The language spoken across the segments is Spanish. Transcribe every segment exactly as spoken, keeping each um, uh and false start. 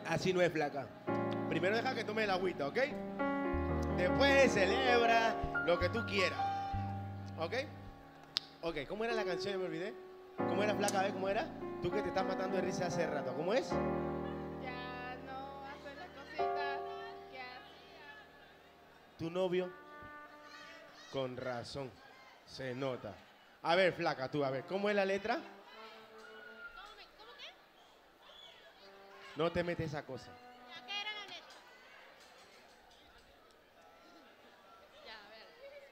Así no es, flaca. Primero deja que tome el agüita, ¿ok? Después celebra lo que tú quieras. ¿Ok? Ok, ¿cómo era la canción? Ya me olvidé. ¿Cómo era, flaca? A ver, ¿cómo era? Tú que te estás matando de risa hace rato. ¿Cómo es? Ya no hace las cositas que hacía. Tu novio. Con razón. Se nota. A ver, flaca, tú, a ver, ¿cómo es la letra? ¿Cómo, me, ¿Cómo qué? No te metes esa cosa. ¿Ya qué era la letra? Ya, a ver.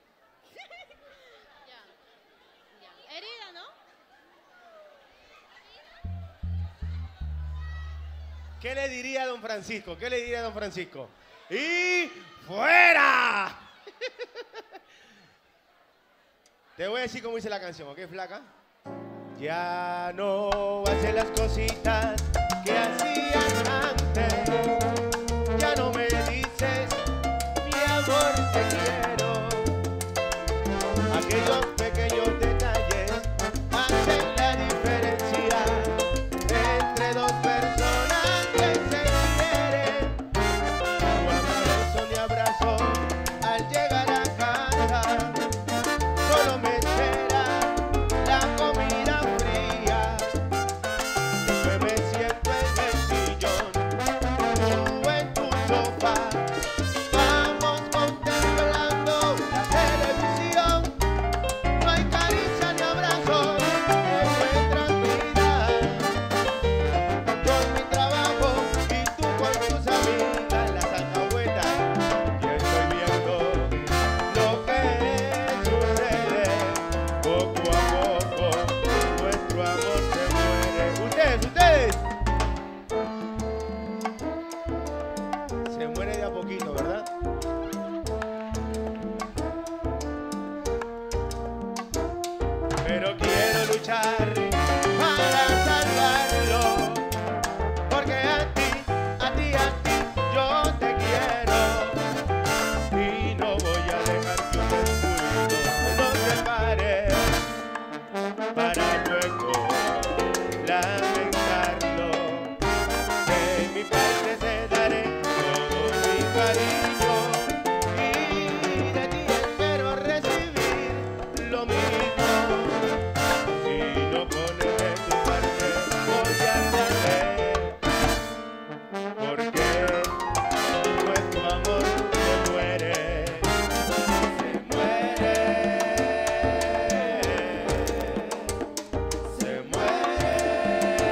Ya, ya. Herida, ¿no? ¿Qué le diría a don Francisco? ¿Qué le diría a don Francisco? ¡Y fuera! Te voy a decir cómo dice la canción, ¿ok, flaca? Ya no hace las cositas que hacías antes. Ya no me dices, mi amor, te quiero. Aquellos pequeños detalles hacen la diferencia entre dos personas que se quieren. Tu abrazo, mi abrazo, al llegar a casa, solo me espera la comida fría. Después me siento en el sillón, tú en tu sofá. Vamos contemplando la televisión. No hay caricia ni abrazos en nuestra vida. Yo en mi trabajo y tú con tus amigas, las alcahuetas. Y estoy viendo lo que sucede. Poco a poco nuestro amor se muere. Ustedes, ustedes. Se muere de a poquito, ¿verdad? Pero quiero luchar para salvarlo, porque a ti, a ti, a ti, yo te quiero. Y no voy a dejar que un descuido nos separe, para luego lamentarlo. De mi parte te daré todo mi cariño, y de ti espero recibir lo mismo. Si no pones de tu parte, voy a saber por qué nuestro amor se muere, se muere, se muere.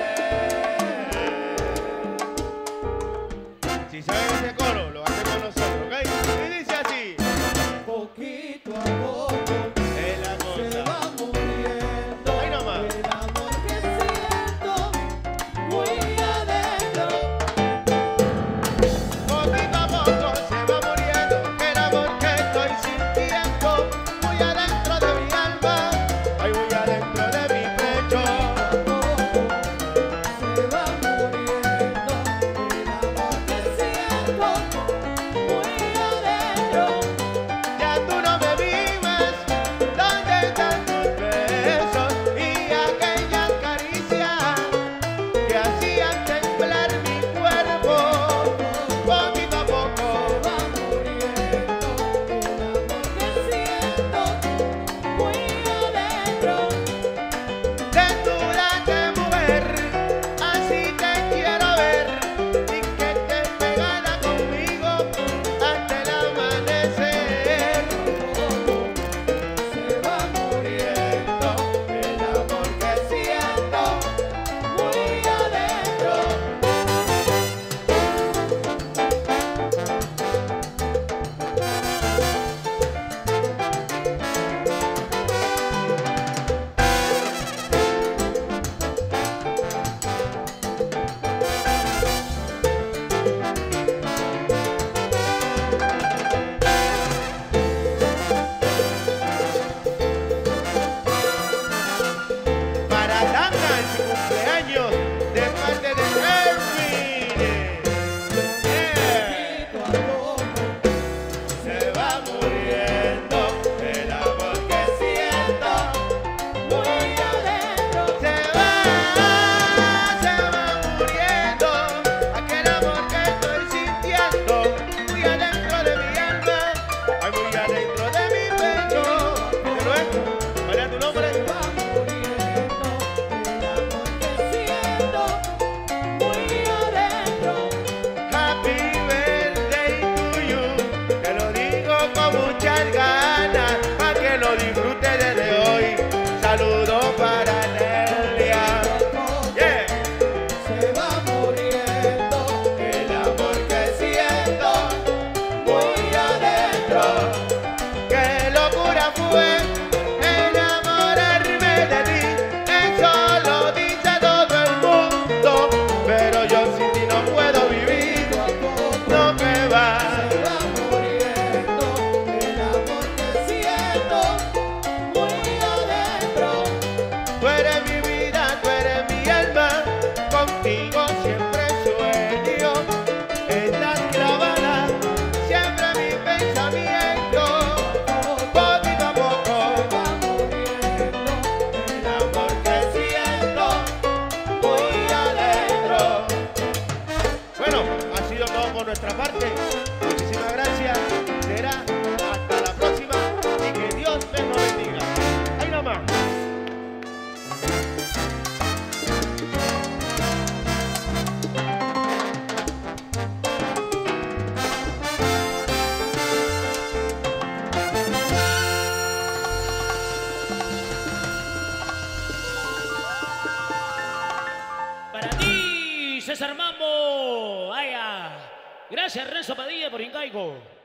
César Mambo. Vaya. Gracias, Renzo Padilla, por Incaico.